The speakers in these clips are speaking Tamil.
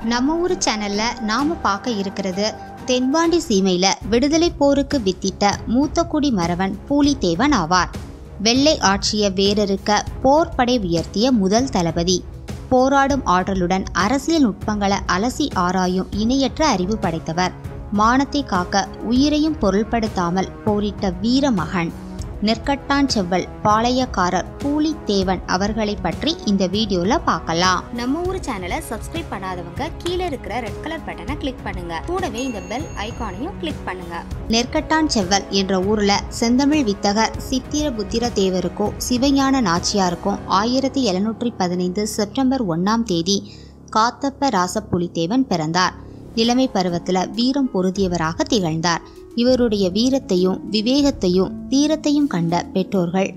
நம்ம ஊரு சேனல்ல நாம பார்க்க இருக்கிறது தென்பாண்டி சீமையில விடுதலை போருக்கு வித்திட்ட மூத்த குடி மறவன் பூலி தேவன் ஆவார். வெள்ளை ஆட்சிய வேரறுக்க போர்படை உயர்த்திய முதல் தளபதி. போராடும் ஆற்றலுடன் அரசியல் நுட்பங்களை அலசி ஆராயும் இணையற்ற அறிவு படைத்தவர். மானத்தை காக்க உயிரையும் பொருள்படுத்தாமல் போரிட்ட வீர மகன். நெற்கட்டான் செவ்வல் பாளையக்காரர் பூலி தேவன் அவர்களை பற்றி இந்த வீடியோல பார்க்கலாம். நம்ம ஊரு சேனலை சப்ஸ்கிரைப் பண்ணாதவங்க கீழே இருக்கிற ரெட் கலர் பட்டனை கிளிக் பண்ணுங்க. கூடவே இந்த பெல் ஐகானையும் கிளிக் பண்ணுங்க. நெற்கட்டான் செவ்வல் என்ற ஊர்ல செந்தமிழ் வித்தகர் சித்திர புத்திர தேவருக்கும் சிவஞான நாச்சியாருக்கும் 1715 செப்டம்பர் 1ஆம் தேதி காத்தப்ப ராச புலித்தேவன் பிறந்தார். இளமை பருவத்துல வீரம் பொருந்தியவராக திகழ்ந்தார். இவருடைய வீரத்தையும் விவேகத்தையும் தீரத்தையும் கண்ட பெற்றோர்கள்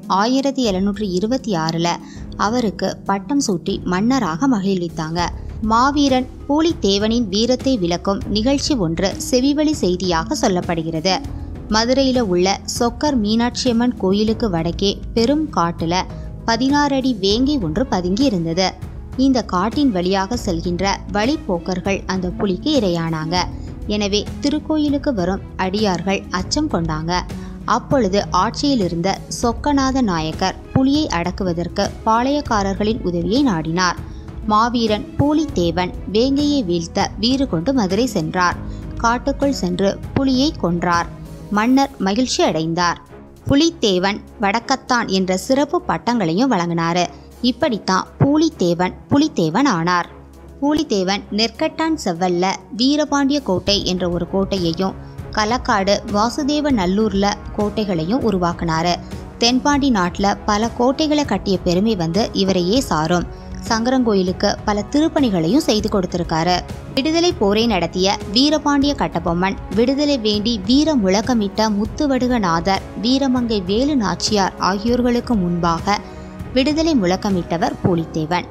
1726ல் அவருக்கு பட்டம் சூட்டி மன்னராக மகிழ்வித்தாங்க. மாவீரன் பூலி தேவனின் வீரத்தை விளக்கும் நிகழ்ச்சி ஒன்று செவிவழி செய்தியாக சொல்லப்படுகிறது. மதுரையில உள்ள சொக்கர் மீனாட்சியம்மன் கோயிலுக்கு வடக்கே பெரும் காட்டுல 16 அடி வேங்கை ஒன்று பதுங்கி இருந்தது. இந்த காட்டின் வழியாக செல்கின்ற வழிப்போக்கர்கள் அந்த புலிக்கு இரையானாங்க. எனவே திருக்கோயிலுக்கு வரும் அடியார்கள் அச்சம் கொண்டாங்க. அப்பொழுது ஆட்சியில் இருந்த சொக்கநாத நாயக்கர் புலியை அடக்குவதற்கு பாளையக்காரர்களின் உதவியை நாடினார். மாவீரன் பூலி தேவன் வேங்கையை வீழ்த்த வீறு கொண்டு மதுரை சென்றார். காட்டுக்குள் சென்று புலியை கொன்றார். மன்னர் மகிழ்ச்சி அடைந்தார். புலித்தேவன் வடக்கத்தான் என்ற சிறப்பு பட்டங்களையும் வழங்கினார். இப்படித்தான் புலித்தேவன் ஆனார். பூலித்தேவன் நெற்கட்டான் செவ்வல்ல வீரபாண்டிய கோட்டை என்ற ஒரு கோட்டையையும் களக்காடு வாசுதேவ நல்லூர்ல கோட்டைகளையும் உருவாக்கினாரு. தென்பாண்டி நாட்டுல பல கோட்டைகளை கட்டிய பெருமை வந்து இவரையே சாரும். சங்கரங்கோயிலுக்கு பல திருப்பணிகளையும் செய்து கொடுத்திருக்காரு. விடுதலை போரை நடத்திய வீரபாண்டிய கட்டபொம்மன், விடுதலை வேண்டி வீர முழக்கமிட்ட முத்துவடுகநாதர், வீரமங்கை வேலு நாச்சியார் ஆகியோர்களுக்கு முன்பாக விடுதலை முழக்கமிட்டவர் பூலித்தேவன்.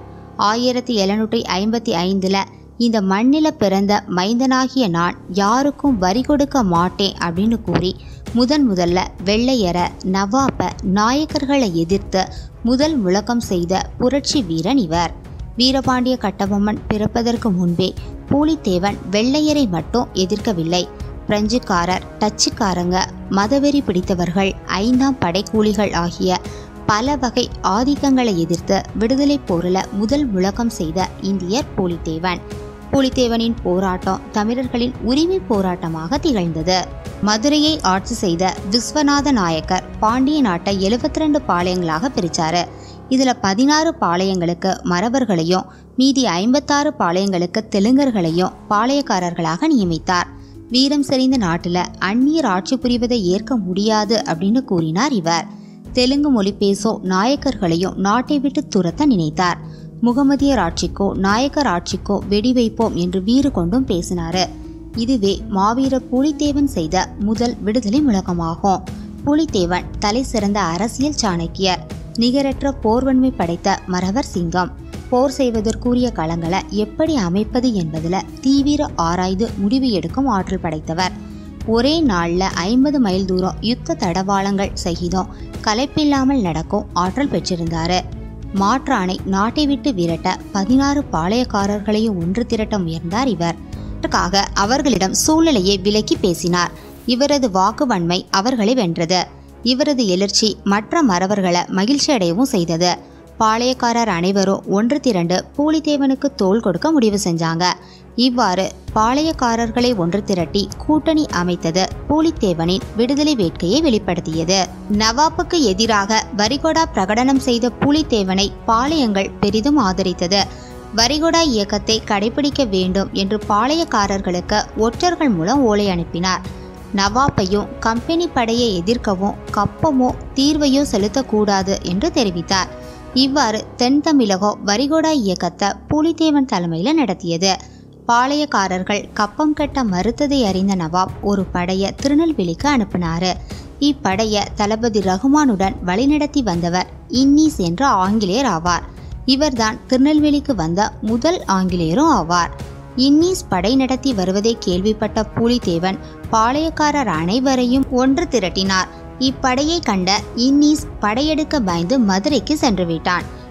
1755ல் இந்த மண்ணில பிறந்த மைந்தனாகிய நான் யாருக்கும் வரி கொடுக்க மாட்டேன் அப்படின்னு கூறி முதல்ல வெள்ளையர நவாப நாயக்கர்களை எதிர்த்து முதல் முழக்கம் செய்த புரட்சி வீரன் இவர். வீரபாண்டிய கட்டபொம்மன் பிறப்பதற்கு முன்பே பூலித்தேவன் வெள்ளையரை மட்டும் எதிர்க்கவில்லை. பிரெஞ்சுக்காரர், டச்சுக்காரங்க, மதவெறி பிடித்தவர்கள், 5ஆம் படைக்கூலிகள் ஆகிய பல வகை ஆதிக்கங்களை எதிர்த்து விடுதலை போரில் முதல் முழக்கம் செய்த இந்தியர் பூலித்தேவன். பூலித்தேவனின் போராட்டம் தமிழர்களின் உரிமை போராட்டமாக திகழ்ந்தது. மதுரையை ஆட்சி செய்த விஸ்வநாத நாயக்கர் பாண்டிய நாட்டை 72 பாளையங்களாக பிரிச்சாரு. இதுல 16 பாளையங்களுக்கு மறவர்களையும் மீதி 56 பாளையங்களுக்கு தெலுங்கர்களையும் பாளையக்காரர்களாக நியமித்தார். வீரம் செறிந்த நாட்டுல அந்நியர் ஆட்சி புரிவதை ஏற்க முடியாது அப்படின்னு கூறினார் இவர். தெலுங்கு மொழி பேசோ நாயக்கர்களையும் நாட்டை விட்டு துரத்த நினைத்தார். முகமதியர் ஆட்சிக்கோ நாயக்கர் ஆட்சிக்கோ வெடி வைப்போம் என்று வீறு கொண்டும் பேசினாரு. இதுவே மாவீரர் பூலித்தேவன் செய்த முதல் விடுதலை முழக்கமாகும். பூலித்தேவன் தலை சிறந்த அரசியல் சாணக்கியர், நிகரற்ற போர்வன்மை படைத்த மறவர் சிங்கம். போர் செய்வதற்குரிய களங்களை எப்படி அமைப்பது என்பதில் தீவிர ஆராய்ந்து முடிவு எடுக்கும் ஆற்றல் படைத்தவர். ஒரே நாள்ல 50 மைல் தூரம் யுத்த தடவாளங்கள் சகிதம் களைப்பில்லாமல் நடக்கும் ஆற்றல் பெற்றிருந்தாரு. மாற்றானை நாட்டை விட்டு விரட்ட 16 பாளையக்காரர்களையும் ஒன்று திரட்ட முயன்றார் இவர். அதற்காக அவர்களிடம் சூழ்நிலையை விலக்கி பேசினார். இவரது வாக்குவன்மை அவர்களை வென்றது. இவரது எழுச்சி மற்ற மறவர்களை மகிழ்ச்சி அடையவும் செய்தது. பாளையக்காரர் அனைவரும் ஒன்று திரண்டு பூலித்தேவனுக்கு தோள் கொடுக்க முடிவு செஞ்சாங்க. இவ்வாறு பாளையக்காரர்களை ஒன்று திரட்டி கூட்டணி அமைத்தது பூலித்தேவனின் விடுதலை வேட்கையை வெளிப்படுத்தியது. நவாப்புக்கு எதிராக வரிகொடா பிரகடனம் செய்த பூலித்தேவனை பாளையங்கள் பெரிதும் ஆதரித்தது. வரிகொடா இயக்கத்தை கடைபிடிக்க வேண்டும் என்று பாளையக்காரர்களுக்கு ஒற்றர்கள் மூலம் ஓலை அனுப்பினார். நவாப்பையும் கம்பெனி படையை எதிர்க்கவும் கப்பமோ தீர்வையோ செலுத்தக்கூடாது என்று தெரிவித்தார். இவ்வாறு தென் தமிழகம் வரிகொடா இயக்கத்தை பூலித்தேவன் தலைமையில் நடத்தியது. பாளையக்காரர்கள் கப்பம் கட்ட மறுத்ததை அறிந்த நவாப் ஒரு படைய திருநெல்வேலிக்கு அனுப்பினாரு. இப்படைய தளபதி ரகுமானுடன் வழிநடத்தி வந்தவர் இன்னீஸ் என்ற ஆங்கிலேயர் ஆவார். இவர்தான் திருநெல்வேலிக்கு வந்த முதல் ஆங்கிலேயரும் ஆவார். இன்னீஸ் படை நடத்தி வருவதை கேள்விப்பட்ட பூலித்தேவன் பாளையக்காரர் அனைவரையும் ஒன்று திரட்டினார். இப்படையை கண்ட இன்னீஸ் படையெடுக்க பயந்து மதுரைக்கு சென்று விட்டான்.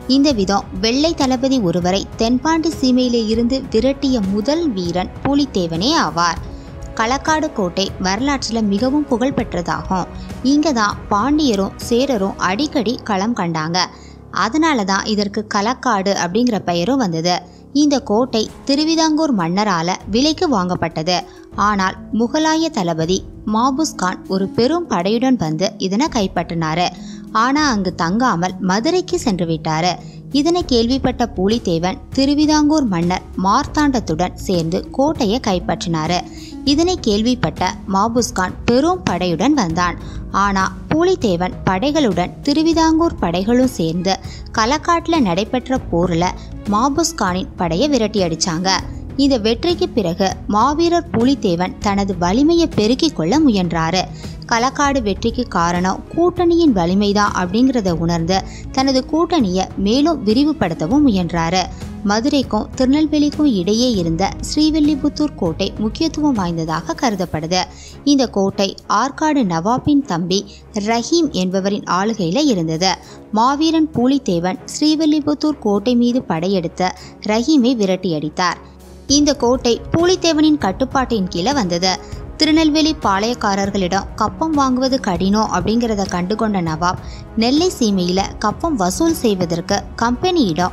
இந்த விதம் வெள்ளை தளபதி ஒருவரை தென்பாண்டி சீமையிலே இருந்து விரட்டிய முதல் வீரன் பூலித்தேவனே ஆவார். களக்காடு கோட்டை வரலாற்றில் மிகவும் புகழ்பெற்றதாகும். இங்கே தான் பாண்டியரும் சேரரும் அடிக்கடி களம் கண்டாங்க. அதனால தான் இதற்கு களக்காடு அப்படிங்கிற பெயரும் வந்தது. இந்த கோட்டை திருவிதாங்கூர் மன்னரால விலைக்கு வாங்கப்பட்டது. ஆனால் முகலாய தளபதி மாபுஸ்கான் ஒரு பெரும் படையுடன் வந்து இதனை கைப்பற்றினாரு. ஆனா அங்கு தங்காமல் மதுரைக்கு சென்று விட்டாரு. இதனை கேள்விப்பட்ட பூலித்தேவன் திருவிதாங்கூர் மன்னர் மார்த்தாண்டத்துடன் சேர்ந்து கோட்டையை கைப்பற்றினாரு. இதனை கேள்விப்பட்ட மாபுஸ்கான் பெரும் படையுடன் வந்தான். ஆனா பூலித்தேவன் படைகளுடன் திருவிதாங்கூர் படைகளும் சேர்ந்து களக்காட்டில் நடைபெற்ற போர்ல மாபுஸ்கானின் படையை விரட்டி அடிச்சாங்க. இந்த வெற்றிக்கு பிறகு மாவீரர் பூலித்தேவன் தனது வலிமையை பெருக்கிக் கொள்ள முயன்றாரு. களக்காடு வெற்றிக்கு காரணம் கூட்டணியின் வலிமைதான் அப்படிங்கிறத உணர்ந்து தனது கூட்டணியை மேலும் விரிவுபடுத்தவும் முயன்றாரு. மதுரைக்கும் திருநெல்வேலிக்கும் இடையே இருந்த ஸ்ரீவில்லிபுத்தூர் கோட்டை முக்கியத்துவம் வாய்ந்ததாக கருதப்படுது. இந்த கோட்டை ஆற்காடு நவாபின் தம்பி ரஹீம் என்பவரின் ஆளுகையில இருந்தது. மாவீரன் பூலித்தேவன் ஸ்ரீவில்லிபுத்தூர் கோட்டை மீது படையெடுத்த ரஹீமை விரட்டியடித்தார். இந்த கோட்டை பூலித்தேவனின் கட்டுப்பாட்டின் கீழே வந்தது. திருநெல்வேலி பாளையக்காரர்களிடம் கப்பம் வாங்குவது கடினம் அப்படிங்கிறத கண்டுகொண்ட நவாப் நெல்லை சீமையில கப்பம் வசூல் செய்வதற்கு கம்பெனியிடம்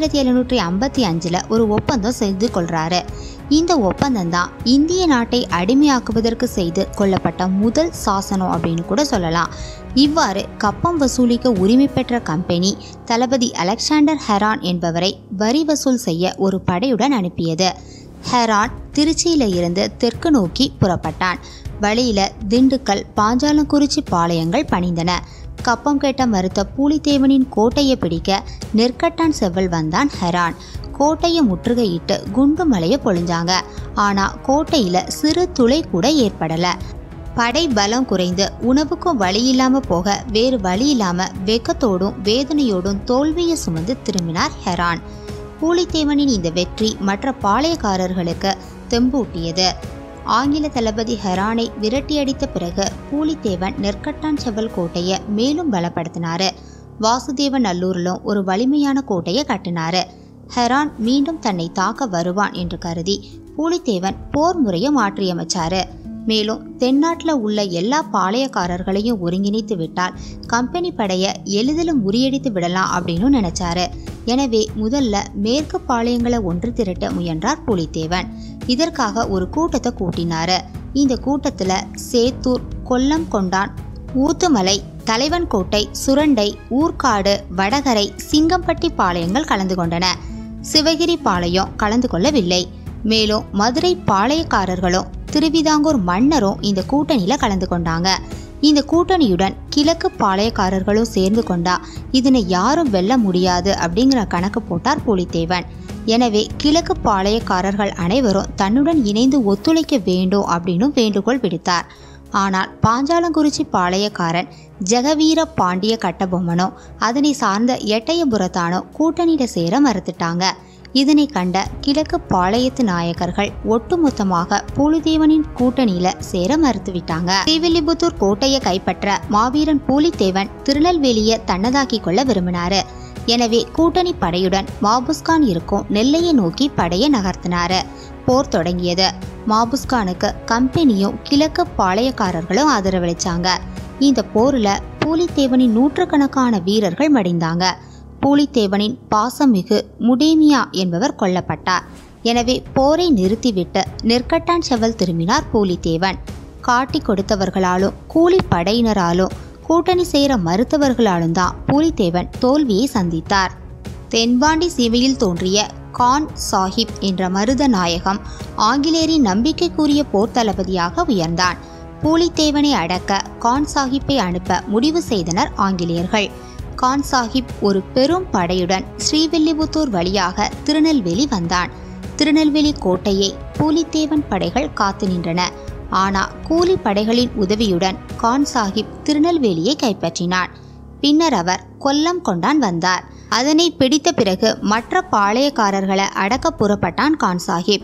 1755 ஒரு ஒப்பந்தம் செய்து கொள்றாரு. இந்த ஒப்பந்தம் தான் இந்திய நாட்டை அடிமையாக்குவதற்கு செய்து கொள்ளப்பட்ட முதல் சாசனம் அப்படின்னு கூட சொல்லலாம். இவ்வாறு கப்பம் வசூலிக்க உரிமை பெற்ற கம்பெனி தளபதி அலெக்சாண்டர் ஹெரான் என்பவரை வரி வசூல் செய்ய ஒரு படையுடன் அனுப்பியது. ஹெரான் திருச்சியில இருந்து தெற்கு நோக்கி புறப்பட்டான். வழியில திண்டுக்கல், பாஞ்சாலங்குறிச்சி பாளையங்கள் பணிந்தன. கப்பம் கேட்ட மறுத்த பூலித்தேவனின் கோட்டையை பிடிக்க நெற்கட்டான் செவ்வல் வந்தான் ஹெரான். கோட்டையை முற்றுகையிட்டு குண்டு மலையை பொழிஞ்சாங்க. ஆனா கோட்டையில சிறு துளை கூட ஏற்படல. படை பலம் குறைந்து உணவுக்கும் வழி இல்லாம போக வேறு வழி இல்லாம வெக்கத்தோடும் வேதனையோடும் தோல்வியை சுமந்து திரும்பினார் ஹெரான். பூலித்தேவனின் இந்த வெற்றி மற்ற பாளையக்காரர்களுக்கு தெம்பூட்டியது. ஆங்கில தளபதி ஹெரானை விரட்டியடித்த பிறகு பூலித்தேவன் நெற்கட்டான் செவ்வல் கோட்டையை மேலும் பலப்படுத்தினாரு. வாசுதேவ நல்லூரிலும் ஒரு வலிமையான கோட்டையை கட்டினாரு. ஹெரான் மீண்டும் தன்னை தாக்க வருவான் என்று கருதி பூலித்தேவன் போர் முறையை மாற்றியமைச்சாரு. மேலும் தென்னாட்டில் உள்ள எல்லா பாளையக்காரர்களையும் ஒருங்கிணைத்து விட்டால் கம்பெனி படையை எளிதில் முறியடித்து விடலாம் அப்படின்னு நினைச்சாரு. எனவே முதல்ல மேற்கு பாளையங்களை ஒன்று திரட்ட முயன்றார் பூலித்தேவன். இதற்காக ஒரு கூட்டத்தை கூட்டினாரு. இந்த கூட்டத்துல சேத்தூர், கொல்லம் கொண்டான், ஊத்துமலை, தலைவன்கோட்டை, சுரண்டை, ஊர்காடு, வடகரை, சிங்கம்பட்டி பாளையங்கள் கலந்து கொண்டன. சிவகிரி பாளையம் கலந்து கொள்ளவில்லை. மேலும் மதுரை பாளையக்காரர்களும் திருவிதாங்கூர் மன்னரும் இந்த கூட்டணியில கலந்து கொண்டாங்க. இந்த கூட்டணியுடன் கிழக்கு பாளையக்காரர்களும் சேர்ந்து கொண்டா இதனை யாரும் வெல்ல முடியாது அப்படிங்கிற கணக்கு போட்டார் பூலித்தேவன். எனவே கிழக்கு பாளையக்காரர்கள் அனைவரும் தன்னுடன் இணைந்து ஒத்துழைக்க வேண்டும் அப்படின்னு வேண்டுகோள் விடுத்தார். ஆனால் பாஞ்சாலங்குறிச்சி பாளையக்காரன் ஜெகவீர பாண்டிய கட்டபொம்மனோ அதனை சார்ந்த எட்டயபுரத்தானோ கூட்டணியில சேர மறுத்துட்டாங்க. இதனை கண்ட கிழக்கு பாளையத்து நாயக்கர்கள் ஒட்டுமொத்தமாக பூலித்தேவனின் கூட்டணியில சேர மறுத்துவிட்டாங்க. ஸ்ரீவில்லிபுத்தூர் கோட்டையை கைப்பற்ற மாவீரன் பூலித்தேவன் திருநெல்வேலியை தன்னதாக்கி கொள்ள விரும்பினாரு. எனவே கூட்டணி படையுடன் மாபுஸ்கான் இருக்கும் நெல்லையை நோக்கி படையை நகர்த்தினாரு. போர் தொடங்கியது. மாபுஸ்கானுக்கு கம்பெனியும் கிழக்கு பாளையக்காரர்களும் ஆதரவளிச்சாங்க. இந்த போர்ல பூலித்தேவனின் நூற்றுக்கணக்கான வீரர்கள் மடிந்தாங்க. பூலித்தேவனின் பாசமிகு முடேமியா என்பவர் கொல்லப்பட்டார். எனவே போரை நிறுத்திவிட்டு நெற்கட்டான் செவ்வல் திரும்பினார் பூலித்தேவன். காட்டி கொடுத்தவர்களாலும் கூலி படையினராலும் கூட்டணி சேர மறுத்தவர்களாலும் தான் பூலித்தேவன் தோல்வியை சந்தித்தார். தென்பாண்டி சீமையில் தோன்றிய கான் சாஹிப் என்ற மருதநாயகம் ஆங்கிலேயரின் நம்பிக்கைக்குரிய போர் தளபதியாக உயர்ந்தான். பூலித்தேவனை அடக்க கான் சாஹிப்பை அனுப்ப முடிவு செய்தனர் ஆங்கிலேயர்கள். கான் சாஹிப் ஒரு பெரும் படையுடன் ஸ்ரீவில்லிபுத்தூர் வழியாக திருநெல்வேலி வந்தான். திருநெல்வேலி கோட்டையை பூலித்தேவன் படைகள் காத்து நின்றன. ஆனா கூலி படைகளின் உதவியுடன் கான் சாஹிப் திருநெல்வேலியை கைப்பற்றினான். பின்னர் அவர் கொல்லம் கொண்டான் வந்தார். அதனை பிடித்த பிறகு மற்ற பாளையக்காரர்களை அடக்க புறப்பட்டான் கான் சாஹிப்.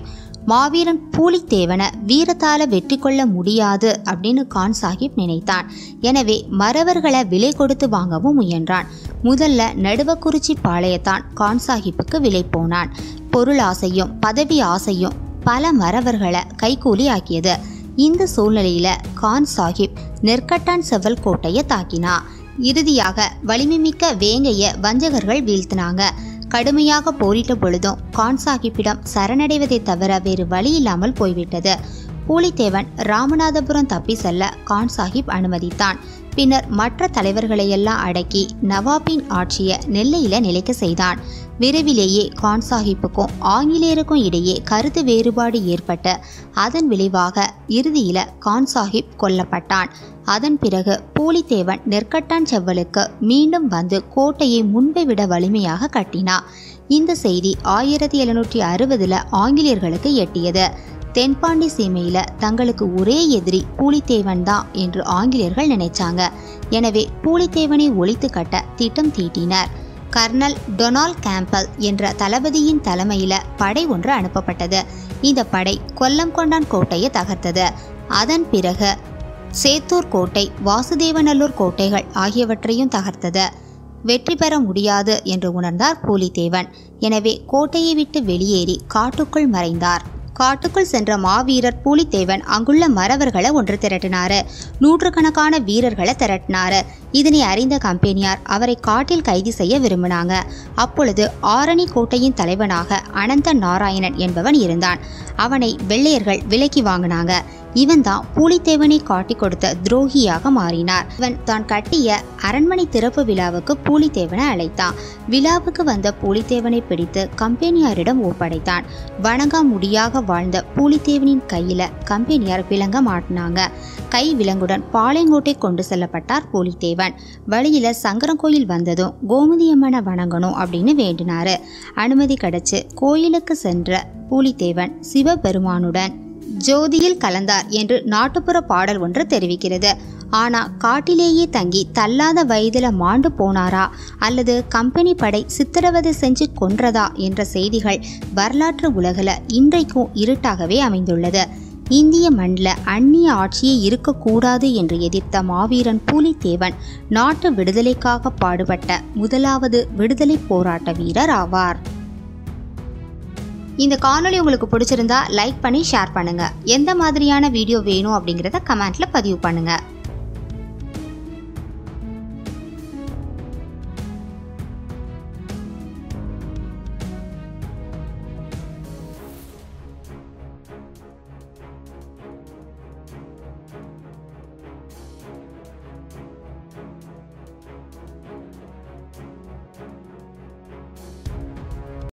மாவீரன் பூலித்தேவனை வீரத்தால வெற்றி கொள்ள முடியாது அப்படின்னு கான் சாஹிப் நினைத்தான். எனவே மறவர்களை விலை கொடுத்து வாங்கவும் முயன்றான். முதல்ல நடுவக்குறிச்சி பாளையத்தான் கான் சாஹிப்புக்கு விலை போனான். பொருள் ஆசையும் பதவி ஆசையும் பல மறவர்களை கைகூலி ஆக்கியது. இந்த சூழ்நிலையில கான் சாஹிப் நெற்கட்டான் செவல் கோட்டையை தாக்கினா. இறுதியாக வலிமைமிக்க வேங்கைய வஞ்சகர்கள் வீழ்த்தினாங்க. கடுமையாக போரிட்ட பொழுதும் கான் சாஹிப்பிடம் சரணடைவதை தவிர வேறு வழி இல்லாமல் போய்விட்டது. பூலித்தேவன் ராமநாதபுரம் தப்பி செல்ல கான் சாஹிப் அனுமதித்தான். பின்னர் மற்ற தலைவர்களையெல்லாம் அடக்கி நவாபின் ஆட்சியை நெல்லையில நிலைக்க செய்தான். விரைவிலேயே கான் சாஹிப்புக்கும் ஆங்கிலேயருக்கும் இடையே கருத்து வேறுபாடு ஏற்பட்டு அதன் விளைவாக இறுதியில கான் சாஹிப் கொல்லப்பட்டான். அதன் பிறகு பூலித்தேவன் நெற்கட்டான் செவ்வலுக்கு மீண்டும் வந்து கோட்டையை முன்பை விட வலிமையாக கட்டினான். இந்த செய்தி 1760 ஆங்கிலேயர்களுக்கு எட்டியது. தென்பாண்டி சீமையில தங்களுக்கு ஒரே எதிரி பூலித்தேவன் தான் என்று ஆங்கிலேயர்கள் நினைச்சாங்க. எனவே பூலித்தேவனை ஒழித்து கட்ட திட்டம் தீட்டினர். கர்னல் டொனால்ட் கேம்பல் என்ற தளபதியின் தலைமையில படை ஒன்று அனுப்பப்பட்டது. இந்த படை கொல்லம்-கொண்டான் கோட்டையை தகர்த்தது. அதன் பிறகு சேத்தூர் கோட்டை, வாசுதேவநல்லூர் கோட்டைகள் ஆகியவற்றையும் தகர்த்தது. வெற்றி பெற முடியாது என்று உணர்ந்தார் பூலித்தேவன். எனவே கோட்டையை விட்டு வெளியேறி காட்டுக்குள் மறைந்தார். காட்டுக்குள் சென்ற மாவீரர் பூலித்தேவன் அங்குள்ள மறவர்களை ஒன்று திரட்டினாரு. நூற்றுக்கணக்கான வீரர்களை திரட்டினாரு. இதனை அறிந்த கம்பெனியார் அவரை காட்டில் கைது செய்ய விரும்பினாங்க. அப்பொழுது ஆரணி கோட்டையின் தலைவனாக அனந்த நாராயணன் என்பவன் இருந்தான். அவனை வெள்ளையர்கள் விலைக்கு வாங்கினாங்க. இவன் தான் பூலித்தேவனை காட்டி கொடுத்த துரோகியாக மாறினார். இவன் தான் கட்டிய அரண்மனை திறப்பு விழாவுக்கு பூலித்தேவனை அழைத்தான். விழாவுக்கு வந்த பூலித்தேவனை பிடித்து கம்பெனியாரிடம் ஒப்படைத்தான். வணங்கா முடியாக வாழ்ந்த பூலித்தேவனின் கையில கம்பெனியார் விலங்க மாட்டினாங்க. கை விலங்குடன் பாளையங்கோட்டை கொண்டு செல்லப்பட்டார் பூலித்தேவன். வழியில சங்கரன் வந்ததும் கோமதியம்மனை வணங்கணும் அப்படின்னு வேண்டினாரு. அனுமதி கிடைச்சு கோயிலுக்கு சென்ற பூலித்தேவன் சிவபெருமானுடன் ஜோதியில் கலந்தார் என்று நாட்டுப்புற பாடல் ஒன்று தெரிவிக்கிறது. ஆனா காட்டிலேயே தங்கி தள்ளாத வயதுல மாண்டு போனாரா அல்லது கம்பெனி படை சித்திரவதை செஞ்சு கொன்றதா என்ற செய்திகள் வரலாற்று உலகில் இன்றைக்கும் இருட்டாகவே அமைந்துள்ளது. இந்திய மண்ணில் அந்நிய ஆட்சியே இருக்கக்கூடாது என்று எதிர்த்த மாவீரன் பூலித்தேவன் நாட்டு விடுதலைக்காக பாடுபட்ட முதலாவது விடுதலை போராட்ட வீரர் ஆவார். இந்த காணொளி உங்களுக்கு பிடிச்சிருந்தா லைக் பண்ணி ஷேர் பண்ணுங்க. எந்த மாதிரியான வீடியோ வேணும் அப்படிங்கிறத கமெண்ட்ல பதிவு பண்ணுங்க.